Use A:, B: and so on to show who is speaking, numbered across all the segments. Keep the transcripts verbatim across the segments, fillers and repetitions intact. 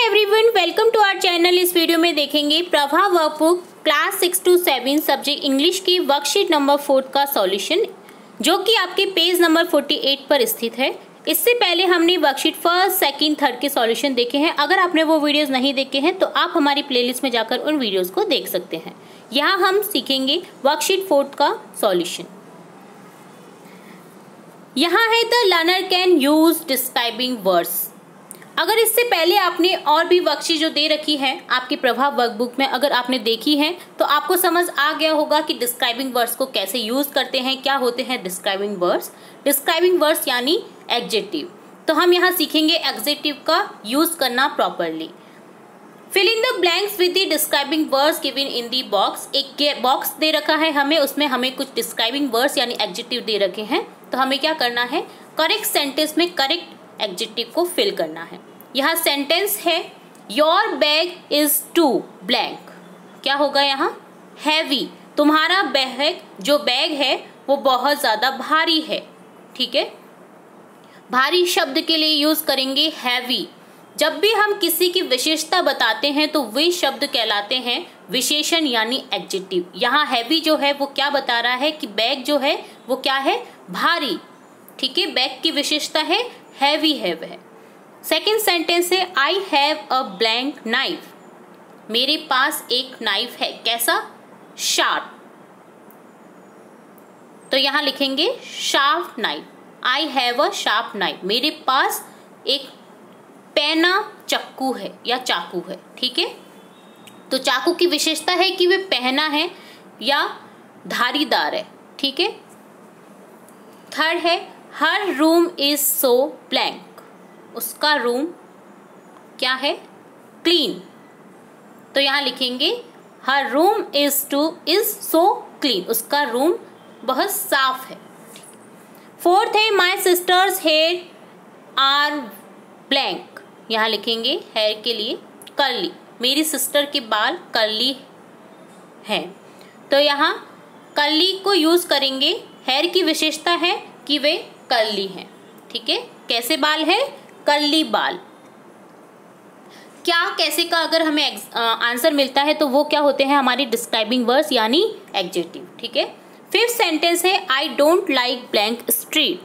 A: Everyone, welcome to our channel. इस video में देखेंगे Prabha workbook class six to seven subject English की worksheet number fourth का solution, जो कि आपके पेज नंबर फोर्टी एट पर स्थित है। इससे पहले हमने वर्कशीट फर्स्ट, सेकंड, थर्ड के सॉल्यूशन देखे हैं। अगर आपने वो वीडियोस नहीं देखे हैं तो आप हमारी प्लेलिस्ट में जाकर उन वीडियोस को देख सकते हैं। यहाँ हम सीखेंगे वर्कशीट फोर्थ का सॉल्यूशन। यहाँ है the learner can use describing words. अगर इससे पहले आपने और भी वर्कशीट जो दे रखी है आपकी प्रभा वर्कबुक में, अगर आपने देखी है तो आपको समझ आ गया होगा कि डिस्क्राइबिंग वर्ड्स को कैसे यूज करते हैं, क्या होते हैं डिस्क्राइबिंग वर्ड्स। डिस्क्राइबिंग वर्ड्स यानी एडजेक्टिव। तो हम यहाँ सीखेंगे एडजेक्टिव का यूज करना properly. Fill in the blanks with the describing words given in the box. एक बॉक्स दे रखा है हमें, उसमें हमें कुछ डिस्क्राइबिंग वर्ड्स यानी एडजेक्टिव दे रखे हैं। तो हमें क्या करना है, करेक्ट सेंटेंस में करेक्ट एडजेक्टिव को फिल करना है। यहाँ सेंटेंस है your bag is too blank. क्या होगा यहाँ, हैवी। तुम्हारा बैग, जो बैग है वो बहुत ज्यादा भारी है। ठीक है, भारी शब्द के लिए यूज करेंगे हैवी। जब भी हम किसी की विशेषता बताते हैं तो वे शब्द कहलाते हैं विशेषण यानी एडजेक्टिव। यहाँ हैवी जो है वो क्या बता रहा है कि बैग जो है वो क्या है, भारी। ठीक है, बैग की विशेषता है हैवी है वह। सेकेंड सेंटेंस है I have a blank knife. मेरे पास एक नाइफ है, कैसा, शार्प। तो यहां लिखेंगे sharp knife. I have a sharp knife, मेरे पास एक पैना चाकू है या चाकू है। ठीक है, तो चाकू की विशेषता है कि वह पहना है या धारीदार है। ठीक है, थर्ड है her room is so blank. उसका रूम क्या है, क्लीन। तो यहां लिखेंगे her room is too is so clean, उसका रूम बहुत साफ है। फोर्थ है my sister's hair are blank. यहां लिखेंगे हेयर के लिए कर्ली, मेरी सिस्टर के बाल कर्ली हैं। तो यहाँ कर्ली को यूज करेंगे, हेयर की विशेषता है कि वे कर्ली हैं। ठीक है, कैसे बाल है, कर्ली बाल। क्या कैसे का अगर हमें आंसर मिलता है तो वो क्या होते हैं, हमारी डिस्क्राइबिंग वर्ड्स यानी एडजेक्टिव। ठीक है, फिफ्थ सेंटेंस है I don't like blank street.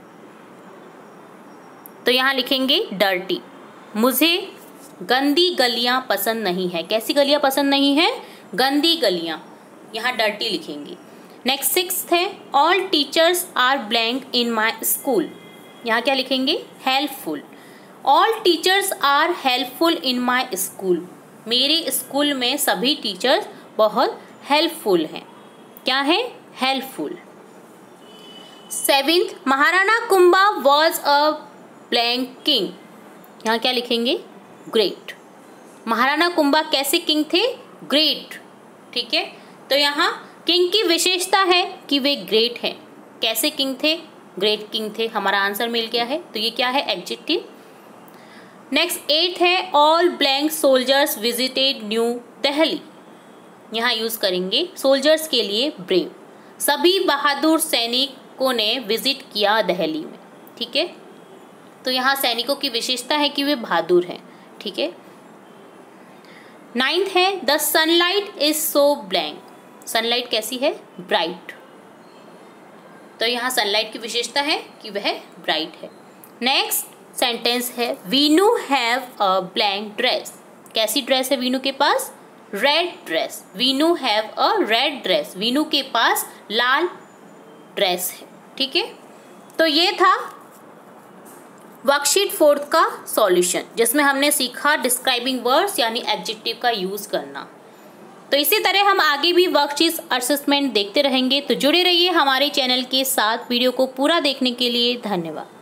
A: तो यहां लिखेंगे डर्टी। मुझे गंदी गलियां पसंद नहीं है। कैसी गलियां पसंद नहीं है, गंदी गलियां। यहां डर्टी लिखेंगे। नेक्स्ट सिक्स्थ है all teachers are blank in my school. यहाँ क्या लिखेंगे, helpful. All teachers are helpful in my school. मेरे स्कूल में सभी टीचर्स बहुत हेल्पफुल हैं। क्या है, helpful. Seventh Maharana Kumbha was a blank king. यहाँ क्या लिखेंगे, ग्रेट। महाराणा कुंभा कैसे किंग थे, ग्रेट। ठीक है, तो यहाँ किंग की विशेषता है कि वे ग्रेट हैं। कैसे किंग थे, ग्रेट किंग थे। हमारा आंसर मिल गया है, तो ये क्या है, एडजेक्टिव। नेक्स्ट एट है all blank soldiers visited new Delhi. यहाँ यूज करेंगे सोल्जर्स के लिए ब्रेव। सभी बहादुर सैनिकों ने विजिट किया दिल्ली में। ठीक है, तो यहाँ सैनिकों की विशेषता है कि वे बहादुर हैं। ठीक है, नाइन्थ है the sunlight is so blank. Sunlight कैसी है, ब्राइट। तो यहाँ सनलाइट की विशेषता है कि वह ब्राइट है। नेक्स्ट सेंटेंस है Veenu have a blank dress. कैसी ड्रेस है वीनू के पास, red dress. Veenu have a red dress, Veenu के पास लाल ड्रेस है। ठीक है, तो ये था वर्कशीट फोर्थ का सॉल्यूशन, जिसमें हमने सीखा डिस्क्राइबिंग वर्ड्स यानी एडजेक्टिव का यूज करना। तो इसी तरह हम आगे भी वर्कशीट असेसमेंट देखते रहेंगे। तो जुड़े रहिए हमारे चैनल के साथ। वीडियो को पूरा देखने के लिए धन्यवाद।